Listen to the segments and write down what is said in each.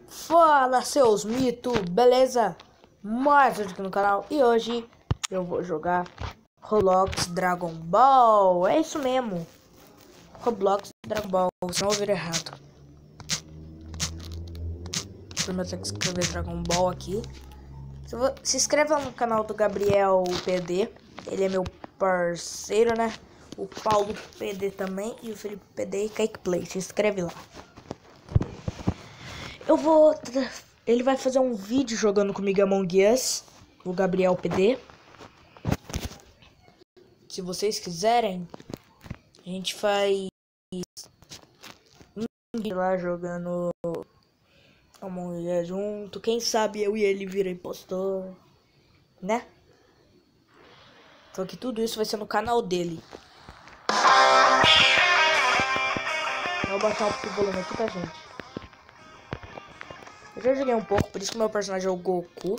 Fala, seus mitos, beleza? Mais um vídeo aqui no canal e hoje eu vou jogar Roblox Dragon Ball. É isso mesmo, Roblox Dragon Ball, se não ouvir errado. Primeiro tem que escrever Dragon Ball aqui. Se inscreva no canal do Gabriel PD, ele é meu parceiro, né? O Paulo PD também e o Felipe PD e Cake Play, se inscreve lá. Ele vai fazer um vídeo jogando comigo Among Us, o Gabriel PD. Se vocês quiserem, a gente faz um vídeo lá jogando Among Us junto. Quem sabe eu e ele viram impostor, né? Só que tudo isso vai ser no canal dele. Eu vou baixar um pouco o volume aqui, tá, gente? Eu já joguei um pouco, por isso que o meu personagem é o Goku.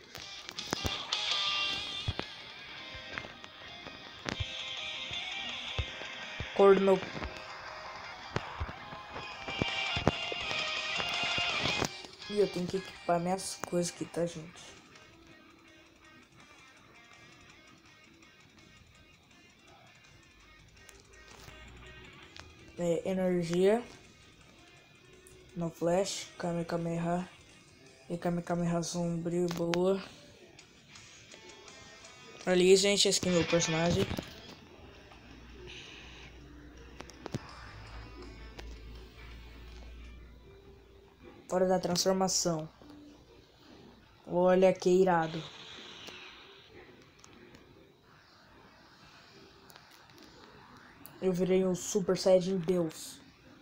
Cor do meu... E eu tenho que equipar minhas coisas aqui, tá, gente? Energia. No flash. Kamehameha. E Kamehameha sombrio, boa. Ali, gente, esse aqui é meu personagem. Fora da transformação. Olha que irado. Eu virei um Super Saiyajin Deus.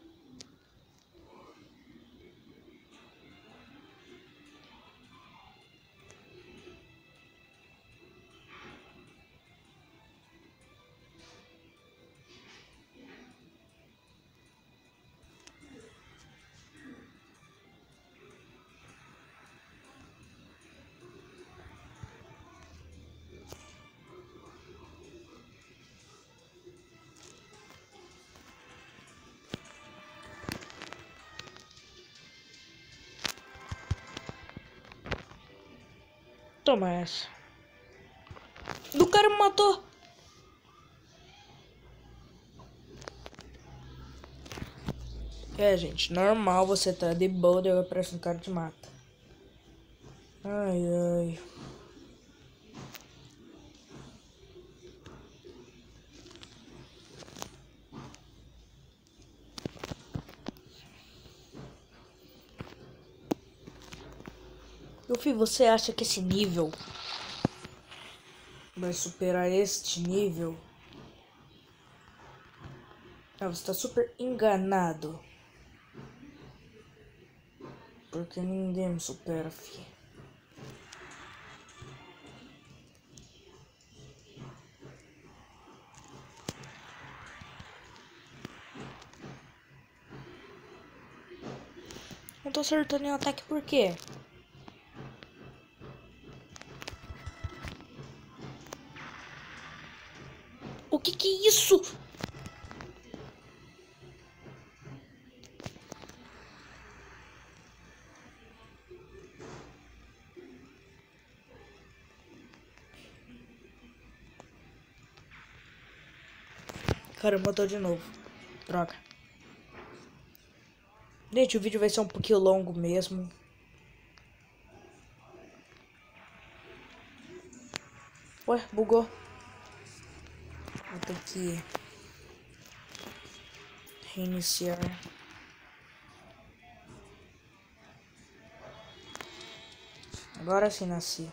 Toma essa. Do cara me matou. Gente, normal, você tá de boa, daí aparece um cara e te mata. Ai, ai. Luffy, você acha que esse nível vai superar este nível? Ah, você tá super enganado. Porque ninguém me supera, fi. Não tô acertando nenhum ataque por quê? O que é isso? Caramba, matou de novo. Droga. Gente, o vídeo vai ser um pouquinho longo mesmo. Ué, bugou. Vou ter que reiniciar. Agora sim nasci.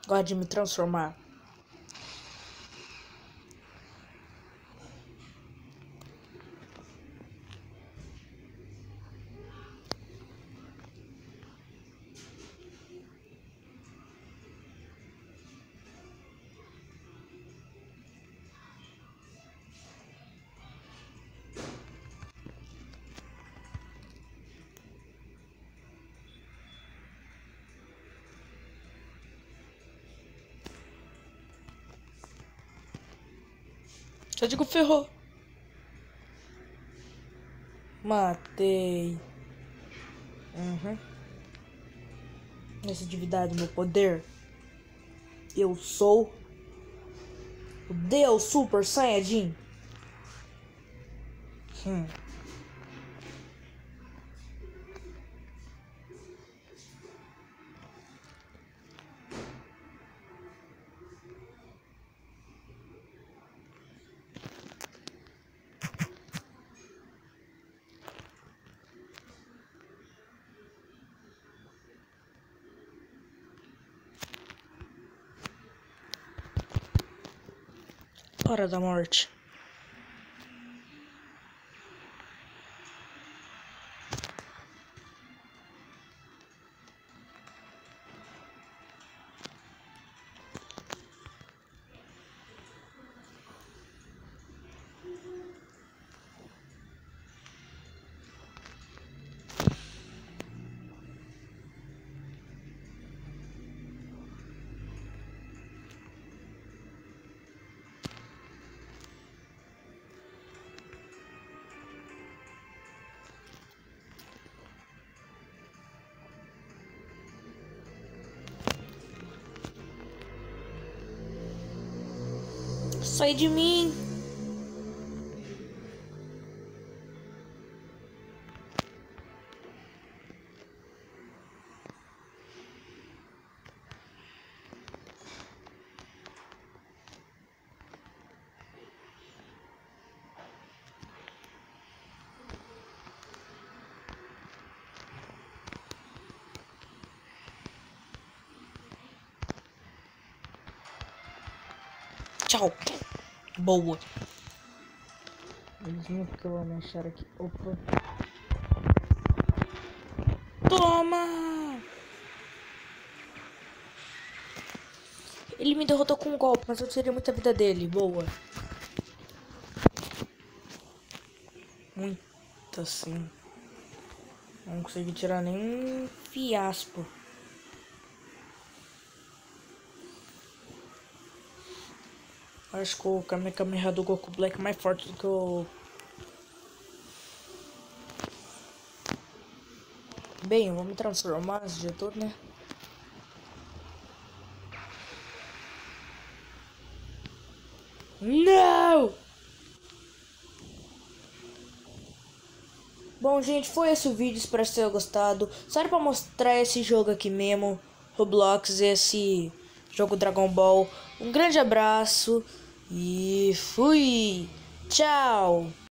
Gosto de me transformar. Já digo, ferrou. Matei. Nessa atividade, meu poder. Eu sou o Deus Super Saiyajin. Hora da morte. Sai de mim. Tchau. Boa. Eles nunca vão me achar aqui. Opa. Toma! Ele me derrotou com um golpe, mas eu tirei muita vida dele. Boa. Muito assim. Não consegui tirar nenhum fiasco. Acho que o Kamehameha do Goku Black é mais forte do que o... Bem, eu vou me transformar antes de tudo, né? Não! Bom, gente, foi esse o vídeo. Espero que vocês tenham gostado. Só era pra mostrar esse jogo aqui mesmo. Roblox, esse jogo Dragon Ball. Um grande abraço. E fui! Tchau!